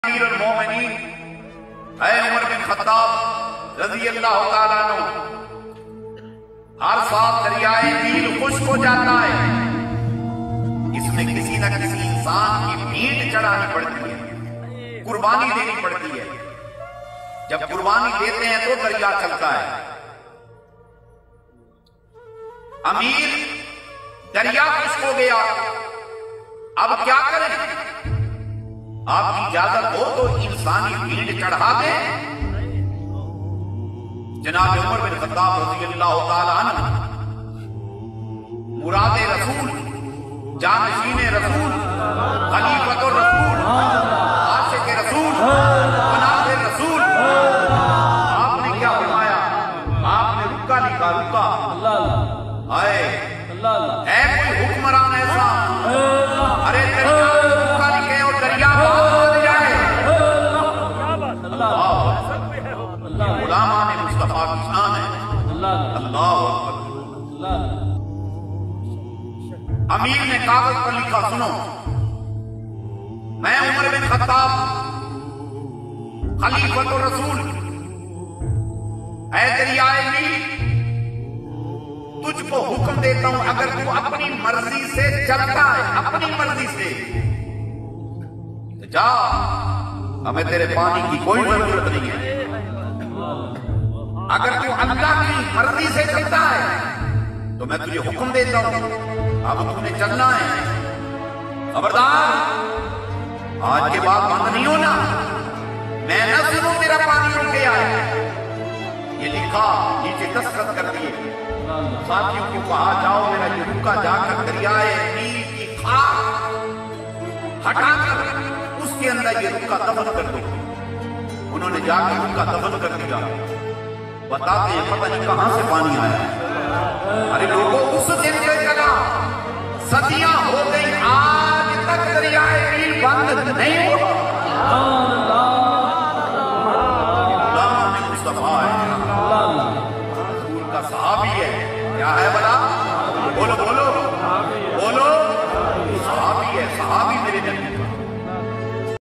امیر المومنین اے عمر بن خطاب رضی اللہ تعالیٰ عنہ، ہر سال دریائے نیل خشک ہو جاتا ہے، اس میں کسی نہ کسی انسان کی بھیڑ چڑھانی پڑتی ہے، قربانی دینی پڑتی ہے۔ جب قربانی دیتے ہیں تو دریا چلتا ہے۔ امیر دریا خشک ہو گیا، اب کیا کریں؟ آپ کی اجازت ہو تو انسانی بھیڑ چڑھا دیں۔ جناب عمر بن خطاب رضی اللہ تعالیٰ عنہ مراد رسول، جانشین رسول، خلیفۃ الرسول، عاشق رسول، پناہ رسول، آپ نے کیا فرمایا؟ آپ نے رکا لکھا، رکا آئے اے کوئی حکمران ایسا، ارے دریا رکا لکھے اور دریا بہت جائے۔ غلامان مصطفیٰ کی شان ہے۔ اللہ اکبر۔ امیر نے کاغذ پر لکھا، سنو، میں عمر بن خطاب خلیفۃ الرسول، اے دریائے نیل، تجھ کو حکم دیتا ہوں، اگر تو اپنی مرضی سے چلتا ہے، اپنی مرضی سے جا، ہمیں تیرے پانی کی کوئی ضرورت نہیں ہے۔ اگر تو اللہ کی مرضی سے چلتا ہے تو میں تجھے حکم دیتا ہوں، اب تم نے چلنا ہے، خبردار آج کے بعد بند نہیں ہونا، میں نہ سنوں تیرا پانی رک گیا ہے۔ یہ لکھا، نیچے دستخط کر دیے، ساتھیوں کو کہا جاؤ میرا یہ رکا جا کر دریائے نیل کی خاک ہٹا کر اس کے اندر یہ رکا دفن کر دو۔ انہوں نے جا کر رکا دفن کر دیا۔ بتاتے ہیں پتہ نہیں کہاں سے پانی آیا۔ ارے لوگوں، اس دن سے چلا صدیاں ہو گئی، آج تک دریائے نیل بند نہیں ہوا۔ غلامان مصطفیٰ ہے، رسول کا صحابی ہے، کیا ہے بلا؟ بولو بولو بولو، صحابی ہے، صحابی میرے نبی